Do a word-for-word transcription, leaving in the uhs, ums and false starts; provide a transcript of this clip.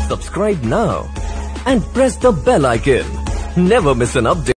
Subscribe now and press the bell icon. Never miss an update.